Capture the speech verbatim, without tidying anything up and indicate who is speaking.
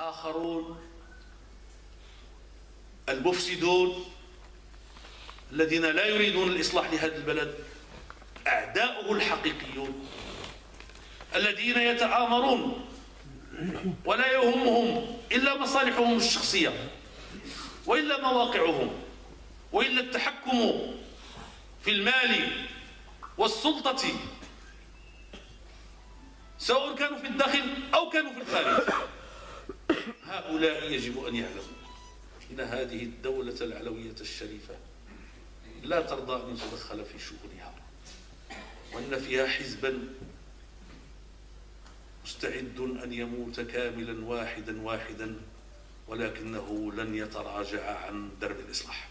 Speaker 1: آخرون المفسدون الذين لا يريدون الإصلاح لهذا البلد، أعداؤه الحقيقيون الذين يتآمرون ولا يهمهم إلا مصالحهم الشخصية وإلا مواقعهم وإلا التحكم في المال والسلطة، سواء كانوا في الداخل أو كانوا في الخارج. هؤلاء يجب أن يعلموا إن هذه الدولة العلوية الشريفة لا ترضى أن تتدخل في شؤونها، وأن فيها حزبا مستعد أن يموت كاملا واحدا واحدا، ولكنه لن يتراجع عن درب الإصلاح.